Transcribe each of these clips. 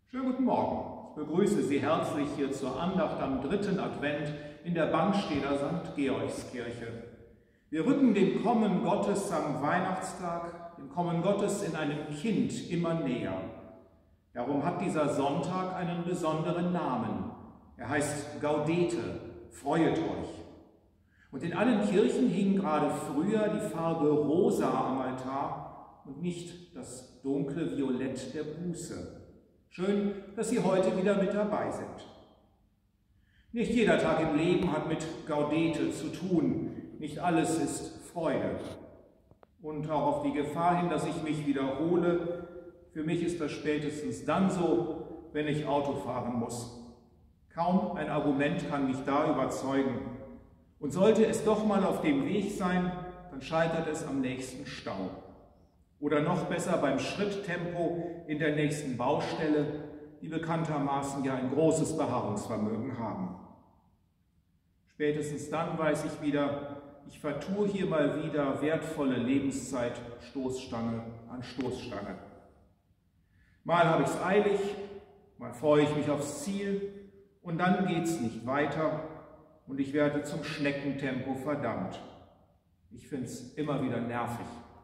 Schönen guten Morgen. Ich begrüße Sie herzlich hier zur Andacht am 3. Advent in der Bannsteeder St. Georgskirche. Wir rücken dem Kommen Gottes am Weihnachtstag, dem Kommen Gottes in einem Kind immer näher. Darum hat dieser Sonntag einen besonderen Namen. Er heißt Gaudete, freuet euch. Und in allen Kirchen hing gerade früher die Farbe rosa am Altar und nicht das dunkle Violett der Buße. Schön, dass Sie heute wieder mit dabei sind. Nicht jeder Tag im Leben hat mit Gaudete zu tun. Nicht alles ist Freude. Und auch auf die Gefahr hin, dass ich mich wiederhole, für mich ist das spätestens dann so, wenn ich Auto fahren muss. Kaum ein Argument kann mich da überzeugen. Und sollte es doch mal auf dem Weg sein, dann scheitert es am nächsten Stau. Oder noch besser beim Schritttempo in der nächsten Baustelle, die bekanntermaßen ja ein großes Beharrungsvermögen haben. Spätestens dann weiß ich wieder, ich vertue hier mal wieder wertvolle Lebenszeit Stoßstange an Stoßstange. Mal habe ich es eilig, mal freue ich mich aufs Ziel und dann geht es nicht weiter und ich werde zum Schneckentempo verdammt. Ich finde es immer wieder nervig.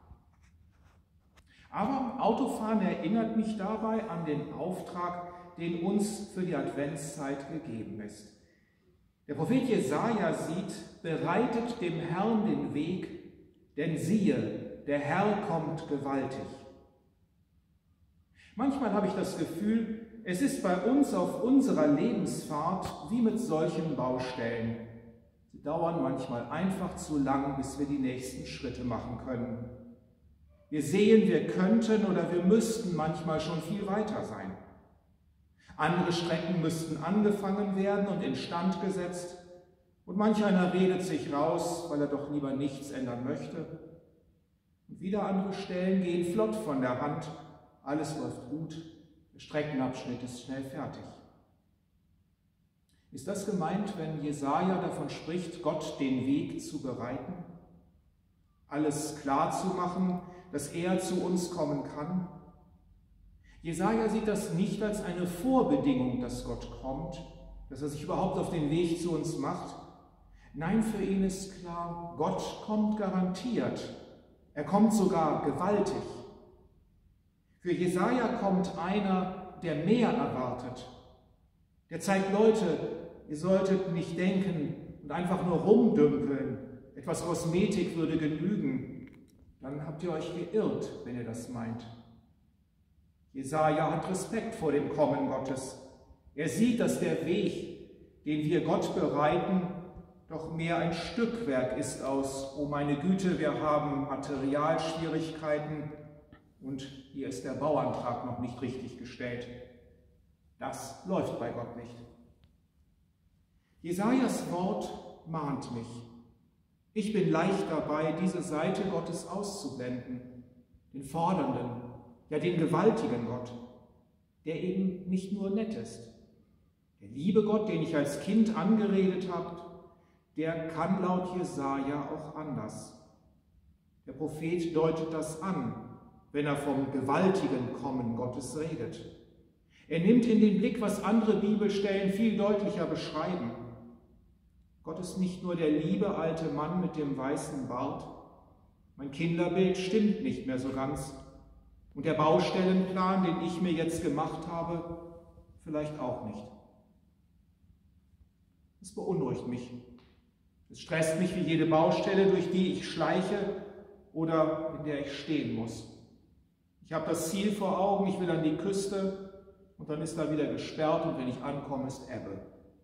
Aber Autofahren erinnert mich dabei an den Auftrag, den uns für die Adventszeit gegeben ist. Der Prophet Jesaja sieht, bereitet dem Herrn den Weg, denn siehe, der Herr kommt gewaltig. Manchmal habe ich das Gefühl, es ist bei uns auf unserer Lebensfahrt wie mit solchen Baustellen. Sie dauern manchmal einfach zu lang, bis wir die nächsten Schritte machen können. Wir sehen, wir könnten oder wir müssten manchmal schon viel weiter sein. Andere Strecken müssten angefangen werden und instand gesetzt und manch einer redet sich raus, weil er doch lieber nichts ändern möchte. Und wieder andere Stellen gehen flott von der Hand, alles läuft gut, der Streckenabschnitt ist schnell fertig. Ist das gemeint, wenn Jesaja davon spricht, Gott den Weg zu bereiten? Alles klar zu machen, dass er zu uns kommen kann? Jesaja sieht das nicht als eine Vorbedingung, dass Gott kommt, dass er sich überhaupt auf den Weg zu uns macht. Nein, für ihn ist klar, Gott kommt garantiert. Er kommt sogar gewaltig. Für Jesaja kommt einer, der mehr erwartet. Der zeigt, Leute, ihr solltet nicht denken und einfach nur rumdümpeln. Etwas Kosmetik würde genügen. Dann habt ihr euch geirrt, wenn ihr das meint. Jesaja hat Respekt vor dem Kommen Gottes. Er sieht, dass der Weg, den wir Gott bereiten, doch mehr ein Stückwerk ist aus, oh meine Güte, wir haben Materialschwierigkeiten und hier ist der Bauantrag noch nicht richtig gestellt. Das läuft bei Gott nicht. Jesajas Wort mahnt mich. Ich bin leicht dabei, diese Seite Gottes auszublenden, den fordernden, ja den gewaltigen Gott, der eben nicht nur nett ist. Der liebe Gott, den ich als Kind angeredet habe, der kann laut Jesaja auch anders. Der Prophet deutet das an, wenn er vom gewaltigen Kommen Gottes redet. Er nimmt in den Blick, was andere Bibelstellen viel deutlicher beschreiben. Gott ist nicht nur der liebe alte Mann mit dem weißen Bart. Mein Kinderbild stimmt nicht mehr so ganz. Und der Baustellenplan, den ich mir jetzt gemacht habe, vielleicht auch nicht. Es beunruhigt mich. Es stresst mich wie jede Baustelle, durch die ich schleiche oder in der ich stehen muss. Ich habe das Ziel vor Augen, ich will an die Küste und dann ist da wieder gesperrt und wenn ich ankomme, ist Ebbe.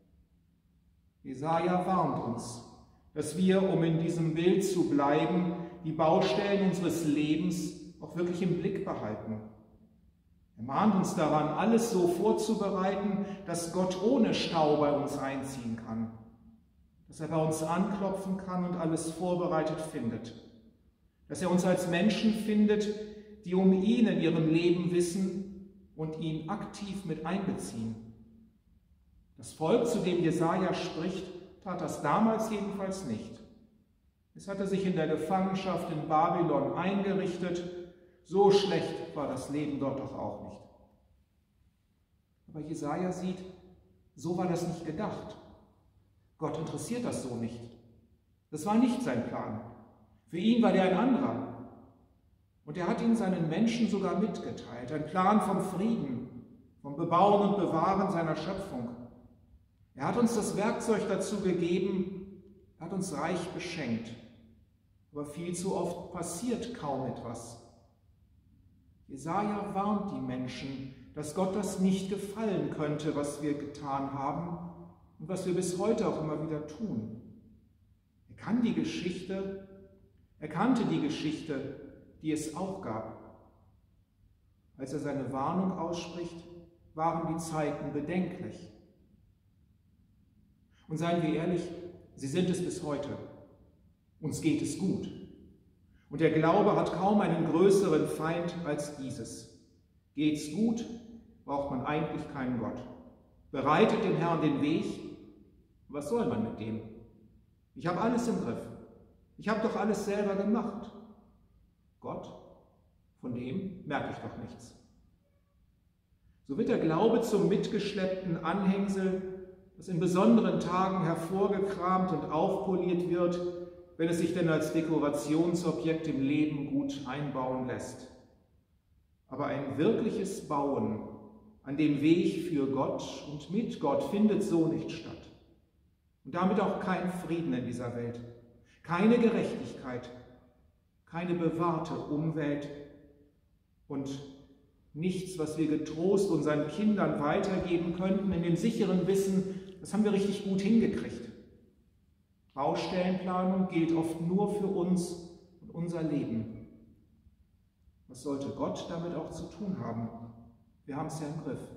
Jesaja warnt uns, dass wir, um in diesem Bild zu bleiben, die Baustellen unseres Lebens auch wirklich im Blick behalten. Er mahnt uns daran, alles so vorzubereiten, dass Gott ohne Stau bei uns einziehen kann, dass er bei uns anklopfen kann und alles vorbereitet findet, dass er uns als Menschen findet, die um ihn in ihrem Leben wissen und ihn aktiv mit einbeziehen. Das Volk, zu dem Jesaja spricht, tat das damals jedenfalls nicht. Es hatte sich in der Gefangenschaft in Babylon eingerichtet. So schlecht war das Leben dort doch auch nicht. Aber Jesaja sieht, so war das nicht gedacht. Gott interessiert das so nicht. Das war nicht sein Plan. Für ihn war der ein anderer. Und er hat ihn seinen Menschen sogar mitgeteilt. Ein Plan vom Frieden, vom Bebauen und Bewahren seiner Schöpfung. Er hat uns das Werkzeug dazu gegeben, er hat uns reich beschenkt. Aber viel zu oft passiert kaum etwas. Jesaja warnt die Menschen, dass Gott das nicht gefallen könnte, was wir getan haben und was wir bis heute auch immer wieder tun. Er kannte die Geschichte, die es auch gab. Als er seine Warnung ausspricht, waren die Zeiten bedenklich. Und seien wir ehrlich, sie sind es bis heute. Uns geht es gut. Und der Glaube hat kaum einen größeren Feind als dieses. Geht's gut, braucht man eigentlich keinen Gott. Bereitet dem Herrn den Weg. Was soll man mit dem? Ich habe alles im Griff. Ich habe doch alles selber gemacht. Gott, von dem merke ich doch nichts. So wird der Glaube zum mitgeschleppten Anhängsel, das in besonderen Tagen hervorgekramt und aufpoliert wird, wenn es sich denn als Dekorationsobjekt im Leben gut einbauen lässt. Aber ein wirkliches Bauen an dem Weg für Gott und mit Gott findet so nicht statt. Und damit auch kein Frieden in dieser Welt, keine Gerechtigkeit, keine bewahrte Umwelt und nichts, was wir getrost unseren Kindern weitergeben könnten, in dem sicheren Wissen, das haben wir richtig gut hingekriegt. Baustellenplanung gilt oft nur für uns und unser Leben. Was sollte Gott damit auch zu tun haben? Wir haben es ja im Griff.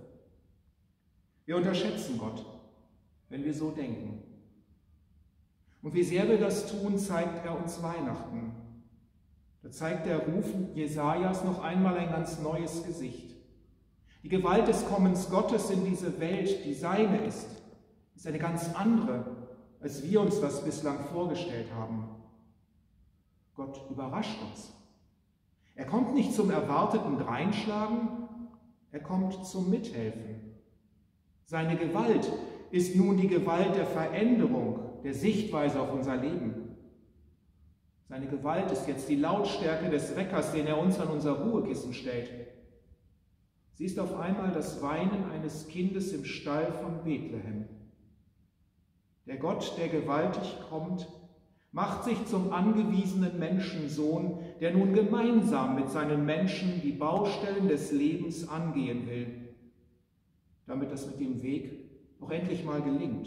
Wir unterschätzen Gott, wenn wir so denken. Und wie sehr wir das tun, zeigt er uns Weihnachten. Da zeigt der Ruf Jesajas noch einmal ein ganz neues Gesicht. Die Gewalt des Kommens Gottes in diese Welt, die seine ist eine ganz andere, als wir uns das bislang vorgestellt haben. Gott überrascht uns. Er kommt nicht zum erwarteten Dreinschlagen, er kommt zum Mithelfen. Seine Gewalt ist nun die Gewalt der Veränderung, der Sichtweise auf unser Leben. Seine Gewalt ist jetzt die Lautstärke des Weckers, den er uns an unser Ruhekissen stellt. Sie ist auf einmal das Weinen eines Kindes im Stall von Bethlehem. Der Gott, der gewaltig kommt, macht sich zum angewiesenen Menschensohn, der nun gemeinsam mit seinen Menschen die Baustellen des Lebens angehen will, damit das mit dem Weg auch endlich mal gelingt.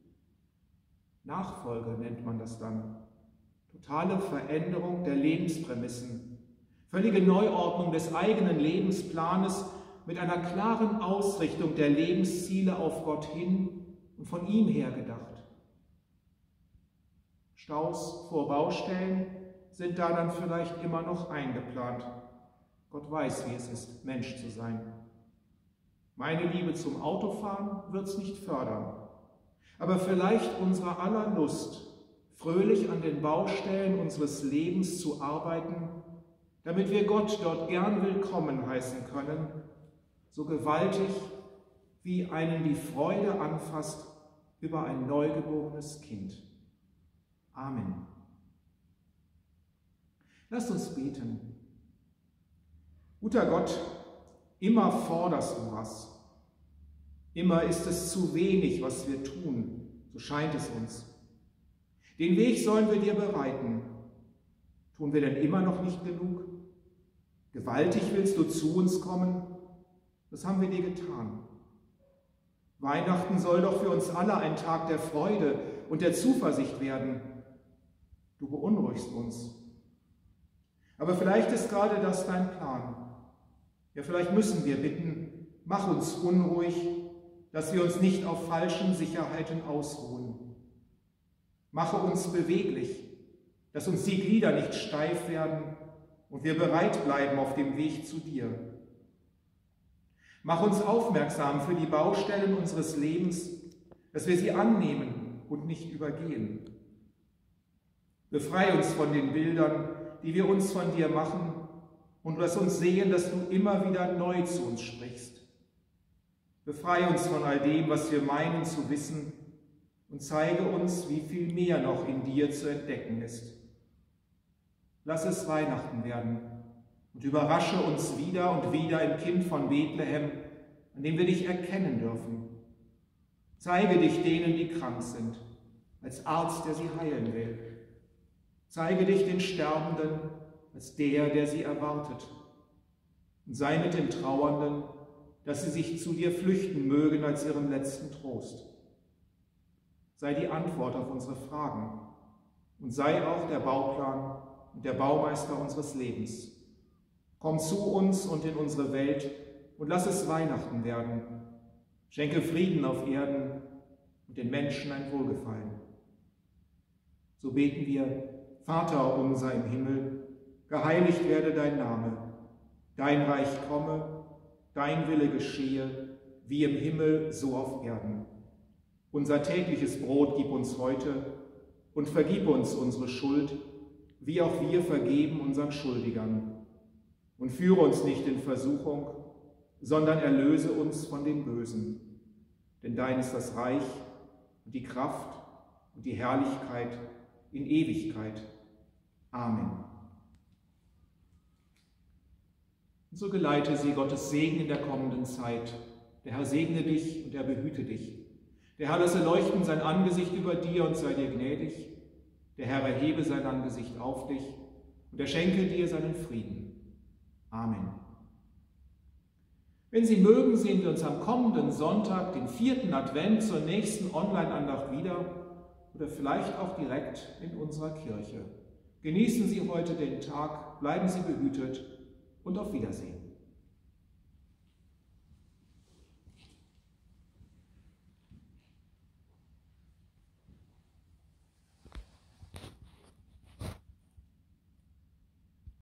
Nachfolge nennt man das dann. Totale Veränderung der Lebensprämissen, völlige Neuordnung des eigenen Lebensplanes mit einer klaren Ausrichtung der Lebensziele auf Gott hin und von ihm her gedacht. Staus vor Baustellen sind da dann vielleicht immer noch eingeplant. Gott weiß, wie es ist, Mensch zu sein. Meine Liebe zum Autofahren wird es nicht fördern, aber vielleicht unserer aller Lust, fröhlich an den Baustellen unseres Lebens zu arbeiten, damit wir Gott dort gern willkommen heißen können, so gewaltig, wie einen die Freude anfasst über ein neugeborenes Kind. Amen. Lasst uns beten. Guter Gott, immer forderst du was. Immer ist es zu wenig, was wir tun, so scheint es uns. Den Weg sollen wir dir bereiten. Tun wir denn immer noch nicht genug? Gewaltig willst du zu uns kommen? Das haben wir dir getan. Weihnachten soll doch für uns alle ein Tag der Freude und der Zuversicht werden. Du beunruhigst uns. Aber vielleicht ist gerade das dein Plan. Ja, vielleicht müssen wir bitten, mach uns unruhig, dass wir uns nicht auf falschen Sicherheiten ausruhen. Mache uns beweglich, dass uns die Glieder nicht steif werden und wir bereit bleiben auf dem Weg zu dir. Mach uns aufmerksam für die Baustellen unseres Lebens, dass wir sie annehmen und nicht übergehen. Befreie uns von den Bildern, die wir uns von dir machen, und lass uns sehen, dass du immer wieder neu zu uns sprichst. Befreie uns von all dem, was wir meinen zu wissen, und zeige uns, wie viel mehr noch in dir zu entdecken ist. Lass es Weihnachten werden und überrasche uns wieder und wieder im Kind von Bethlehem, an dem wir dich erkennen dürfen. Zeige dich denen, die krank sind, als Arzt, der sie heilen will. Zeige dich den Sterbenden als der sie erwartet. Und sei mit den Trauernden, dass sie sich zu dir flüchten mögen als ihren letzten Trost. Sei die Antwort auf unsere Fragen und sei auch der Bauplan und der Baumeister unseres Lebens. Komm zu uns und in unsere Welt und lass es Weihnachten werden. Schenke Frieden auf Erden und den Menschen ein Wohlgefallen. So beten wir: Vater unser im Himmel, geheiligt werde dein Name. Dein Reich komme, dein Wille geschehe, wie im Himmel, so auf Erden. Unser tägliches Brot gib uns heute und vergib uns unsere Schuld, wie auch wir vergeben unseren Schuldigern. Und führe uns nicht in Versuchung, sondern erlöse uns von dem Bösen. Denn dein ist das Reich und die Kraft und die Herrlichkeit in Ewigkeit. Amen. Und so geleite sie Gottes Segen in der kommenden Zeit. Der Herr segne dich und er behüte dich. Der Herr lasse leuchten sein Angesicht über dir und sei dir gnädig. Der Herr erhebe sein Angesicht auf dich und er schenke dir seinen Frieden. Amen. Wenn Sie mögen, sehen wir uns am kommenden Sonntag, den 4. Advent, zur nächsten Online-Andacht wieder oder vielleicht auch direkt in unserer Kirche. Genießen Sie heute den Tag, bleiben Sie behütet und auf Wiedersehen.